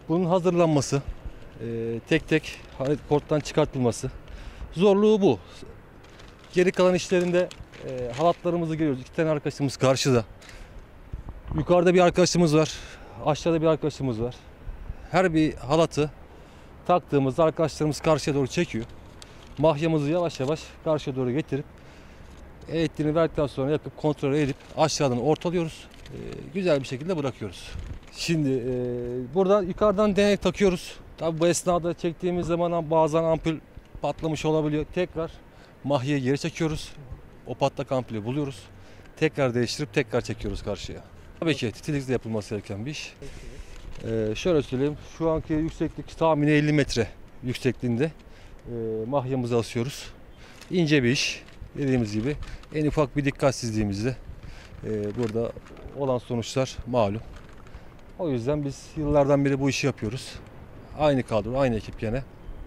Bunun hazırlanması, tek tek korttan çıkartılması. Zorluğu bu. Geri kalan işlerinde halatlarımızı görüyoruz. İki tane arkadaşımız karşıda. Yukarıda bir arkadaşımız var. Aşağıda bir arkadaşımız var. Her bir halatı taktığımızda arkadaşlarımız karşıya doğru çekiyor. Mahyamızı yavaş yavaş karşıya doğru getirip elektriğini verdikten sonra yakıp kontrol edip aşağıdan ortalıyoruz. Güzel bir şekilde bırakıyoruz. Şimdi burada yukarıdan denek takıyoruz. Tabi bu esnada çektiğimiz zaman bazen ampul patlamış olabiliyor. Tekrar mahyayı geri çekiyoruz. O patlak ampulü buluyoruz. Tekrar değiştirip tekrar çekiyoruz karşıya. Tabii ki titizlikle yapılması gereken bir iş. Şöyle söyleyeyim. Şu anki yükseklik tahmini 50 metre yüksekliğinde mahyamızı asıyoruz. İnce bir iş. Dediğimiz gibi en ufak bir dikkatsizliğimizde burada olan sonuçlar malum. O yüzden biz yıllardan beri bu işi yapıyoruz. Aynı kadro, aynı ekip gene.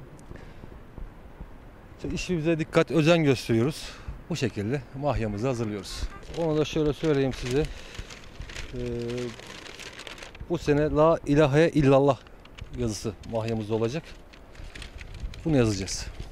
İşte işimize dikkat, özen gösteriyoruz. Bu şekilde mahyamızı hazırlıyoruz. Onu da şöyle söyleyeyim size. Bu sene La ilahe illallah yazısı mahyamızda olacak. Bunu yazacağız.